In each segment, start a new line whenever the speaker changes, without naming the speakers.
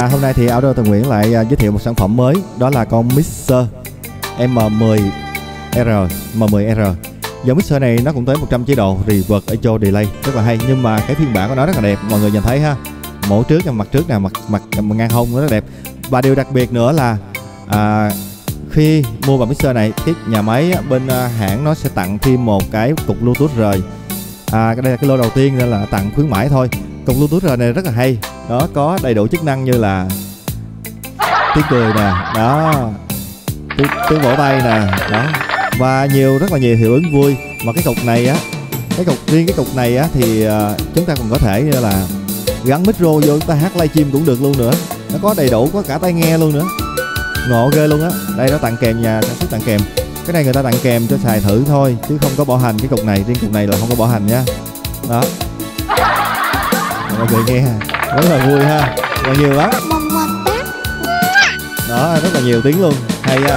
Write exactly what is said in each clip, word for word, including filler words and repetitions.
Và hôm nay thì Audio Tần Nguyễn lại giới thiệu một sản phẩm mới, đó là con mixer M mười R. M mười R. Dòng mixer này nó cũng tới một trăm chế độ reverb, echo, delay, rất là hay. Nhưng mà cái phiên bản của nó rất là đẹp, mọi người nhìn thấy ha. Mẫu trước và mặt trước nè, mặt mặt ngang hông nó rất đẹp. Và điều đặc biệt nữa là à, khi mua vào mixer này, cái nhà máy bên hãng nó sẽ tặng thêm một cái cục Bluetooth rời. À, đây là cái lô đầu tiên nên là tặng khuyến mãi thôi. Cục Bluetooth rời này rất là hay. Đó, có đầy đủ chức năng như là tiếng cười nè, đó, tiếng, tiếng vỗ tay nè, đó, và nhiều rất là nhiều hiệu ứng vui. Mà cái cục này á, cái cục riêng cái cục này á thì uh, chúng ta còn có thể như là gắn micro vô, chúng ta hát livestream cũng được luôn nữa. Nó có đầy đủ, có cả tai nghe luôn nữa, ngộ ghê luôn á. Đây nó tặng kèm, nhà sản xuất tặng kèm. Cái này người ta tặng kèm cho xài thử thôi chứ không có bảo hành. Cái cục này, riêng cục này là không có bảo hành nha. Đó, mọi người nghe rất là vui ha, và nhiều lắm. Đó, rất là nhiều tiếng luôn, hay ha.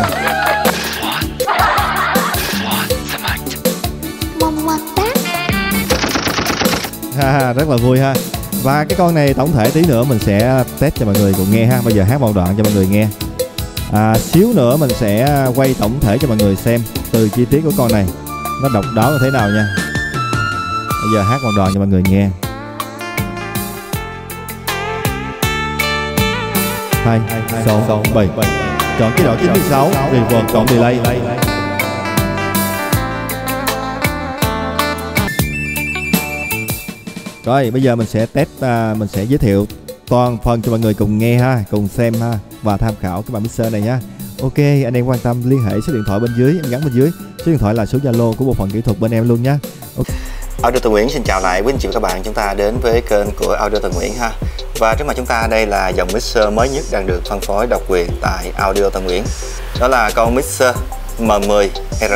Ha, rất là vui ha. Và cái con này tổng thể tí nữa mình sẽ test cho mọi người cùng nghe ha. Bây giờ hát một đoạn cho mọi người nghe. À, xíu nữa mình sẽ quay tổng thể cho mọi người xem từ chi tiết của con này nó độc đáo như thế nào nha. Bây giờ hát một đoạn cho mọi người nghe. Hai, sáu, bảy. Chọn cái đoạn chín mươi sáu, reverb cộng delay. Rồi bây giờ mình sẽ test, uh, mình sẽ giới thiệu toàn phần cho mọi người cùng nghe ha, cùng xem ha, và tham khảo cái bản mixer này nhá. Ok, anh em quan tâm liên hệ số điện thoại bên dưới, em gắn bên dưới. Số điện thoại là số Zalo của bộ phận kỹ thuật bên em luôn nhá. Okay.
Audio Tần Nguyễn xin chào lại quý anh chị và các bạn, chúng ta đến với kênh của Audio Tần Nguyễn ha. Và trước mặt chúng ta đây là dòng mixer mới nhất đang được phân phối độc quyền tại Audio Tần Nguyễn. Đó là con mixer M mười R.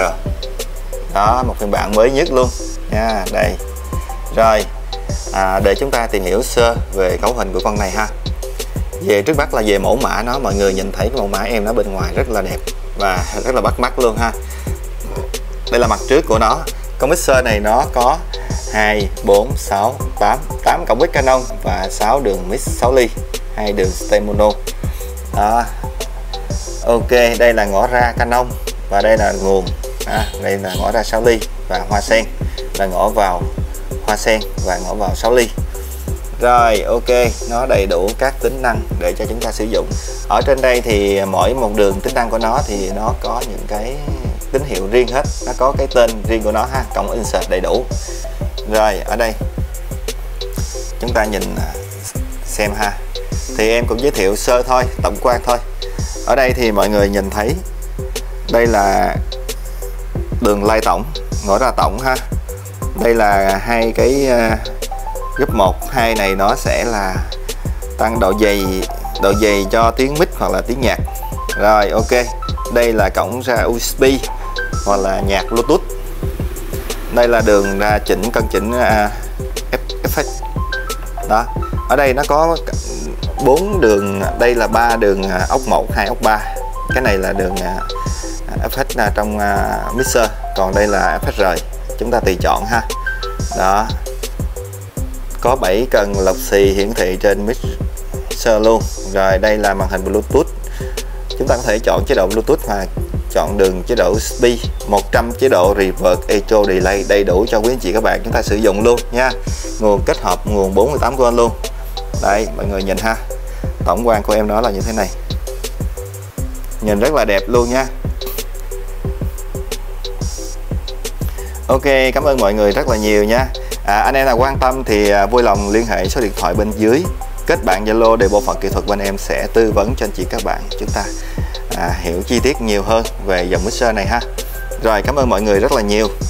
Đó, một phiên bản mới nhất luôn nha, đây. Rồi, à, để chúng ta tìm hiểu sơ về cấu hình của con này ha. Về trước mắt là về mẫu mã nó, mọi người nhìn thấy cái mẫu mã em nó bên ngoài rất là đẹp và rất là bắt mắt luôn ha. Đây là mặt trước của nó. Con mixer này nó có hai, bốn, sáu, tám, tám cổng mic Canon và sáu đường mic sáu ly, hai đường stem mono. Đó. Ok, đây là ngõ ra Canon và đây là nguồn. À, đây là ngõ ra sáu ly và hoa sen là ngõ vào hoa sen và ngõ vào sáu ly. Rồi, ok, nó đầy đủ các tính năng để cho chúng ta sử dụng. Ở trên đây thì mỗi một đường tính năng của nó thì nó có những cái tín hiệu riêng hết, nó có cái tên riêng của nó ha, cộng insert đầy đủ. Rồi, ở đây chúng ta nhìn xem ha. Thì em cũng giới thiệu sơ thôi, tổng quan thôi. Ở đây thì mọi người nhìn thấy đây là đường lai tổng, ngõ ra tổng ha. Đây là hai cái group một, hai này nó sẽ là tăng độ dày, độ dày cho tiếng mic hoặc là tiếng nhạc. Rồi, ok. Đây là cổng ra u ét bê hoặc là nhạc Bluetooth. Đây là đường ra chỉnh, cân chỉnh uh, effect. Đó. Ở đây nó có bốn đường, đây là ba đường ốc một, hai ốc ba. Cái này là đường uh, effect uh, trong uh, mixer, còn đây là effect rời. Chúng ta tùy chọn ha. Đó. Có bảy cần lọc xì hiển thị trên mixer luôn. Rồi đây là màn hình Bluetooth. Chúng ta có thể chọn chế độ Bluetooth và chọn đường chế độ u ét bê, một trăm chế độ reverb, echo, delay đầy đủ cho quý anh chị các bạn chúng ta sử dụng luôn nha. Nguồn kết hợp nguồn bốn mươi tám vôn luôn. Đây, mọi người nhìn ha. Tổng quan của em nó là như thế này. Nhìn rất là đẹp luôn nha. Ok, cảm ơn mọi người rất là nhiều nha. À, anh em nào quan tâm thì à, vui lòng liên hệ số điện thoại bên dưới, kết bạn Zalo để bộ phận kỹ thuật bên em sẽ tư vấn cho anh chị các bạn chúng ta à, hiểu chi tiết nhiều hơn về dòng mixer này ha. Rồi, cảm ơn mọi người rất là nhiều.